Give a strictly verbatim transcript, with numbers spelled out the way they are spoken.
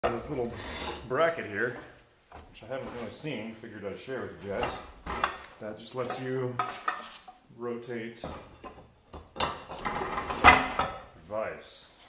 This little bracket here, which I haven't really seen, figured I'd share with you guys. That just lets you rotate your vise.